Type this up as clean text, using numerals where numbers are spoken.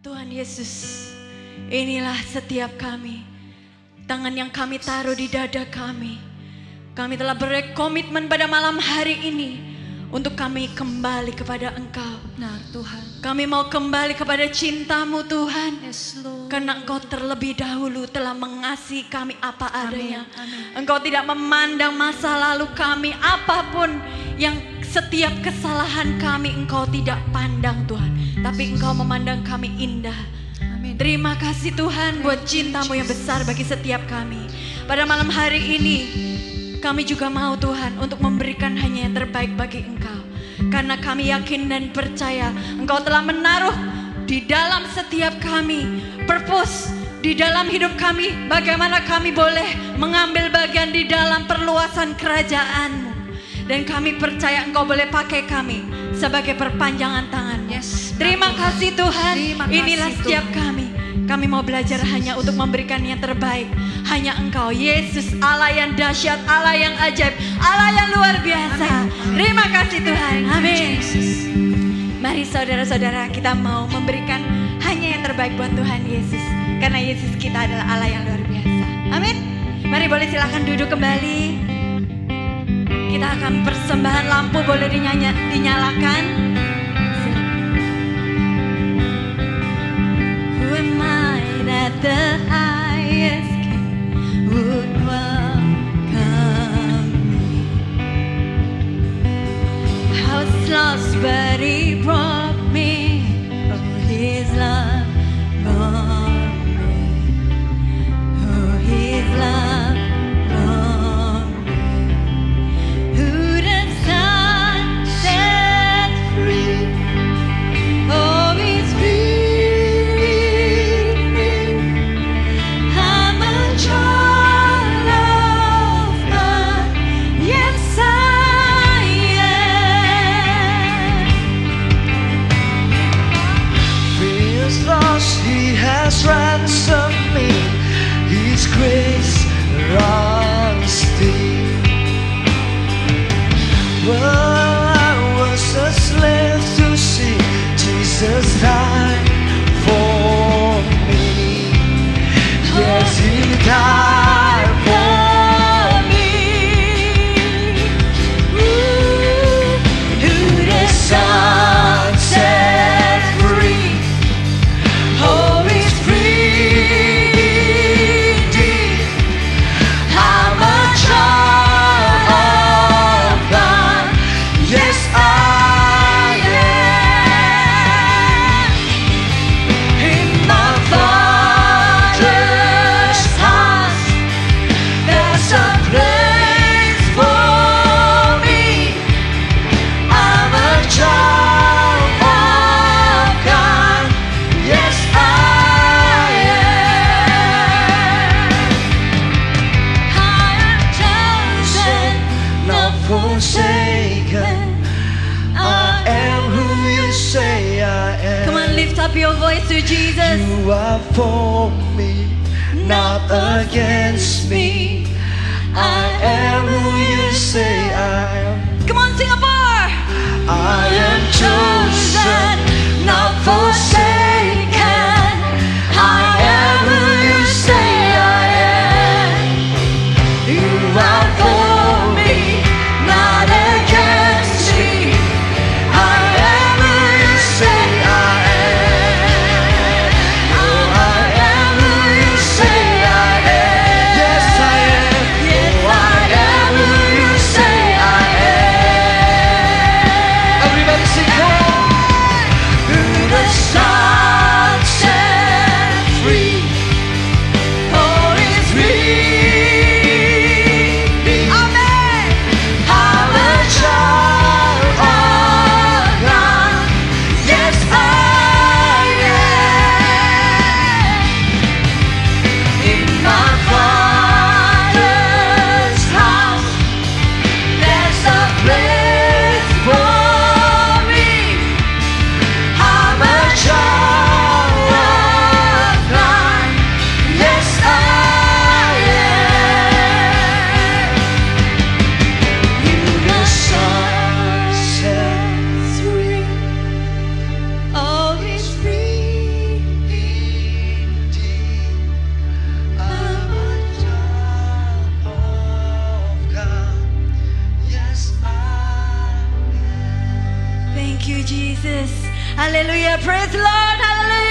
Tuhan Yesus, inilah setiap kami. Tangan yang kami taruh di dada kami. Kami telah berkomitmen pada malam hari ini untuk kami kembali kepada Engkau. Benar Tuhan. Kami mau kembali kepada cinta-Mu Tuhan. Yes, Lord. Karena Engkau terlebih dahulu telah mengasihi kami apa adanya. Amin. Engkau tidak memandang masa lalu kami, apapun yang setiap kesalahan kami Engkau tidak pandang Tuhan. Tapi Engkau memandang kami indah. Amin. Terima kasih Tuhan buat cinta-Mu yang besar bagi setiap kami. Pada malam hari ini kami juga mau Tuhan untuk memberikan hanya yang terbaik bagi Engkau. Karena kami yakin dan percaya Engkau telah menaruh di dalam setiap kami purpose di dalam hidup kami. Bagaimana kami boleh mengambil bagian di dalam perluasan kerajaan-Mu. Dan kami percaya Engkau boleh pakai kami sebagai perpanjangan tangan. Yes, terima kasih Tuhan. Terima kasih, inilah setiap Tuhan. kami. Kami mau belajar hanya untuk memberikan yang terbaik. Hanya Engkau, Yesus, Allah yang dahsyat, Allah yang ajaib, Allah yang luar biasa. Amin. Terima kasih Tuhan. Amin. Mari saudara-saudara, kita mau memberikan hanya yang terbaik buat Tuhan Yesus. Karena Yesus kita adalah Allah yang luar biasa. Amin. Mari boleh silakan duduk kembali. Kita akan persembahan, lampu boleh dinyalakan. Who am I that the highest King would welcome me? I was lost but He brought me. Oh, His love brought me. Oh, His love brought me. Who the Son set free? Oh, He's free me. I'm a child of God. Yes, I am. Fears lost, He has ransomed me. His grace runs deep. Well, I was a slave to sin. Jesus died for me. Yes, He died for me. Who the Son set free. Oh, He's free indeed. I'm a child of God. Yes, I am. In my Father's house, there's a place for me. I'm a child of God. Yes, I am chosen, not forsaken. I am who you say I am. Come on, lift up your voice to Jesus. You are for me, not against me. I am who you say I am. Come on, Singapore. I am chosen, not forsaken. I am who you say I am. You are for me, not against me. I am who you say I am. Oh, I am who you say I am. Yes, I am. Oh, I am who you say I am. Everybody sing, come on. Who the Son Thank you Jesus. Haleluya. Praise the Lord. Haleluya.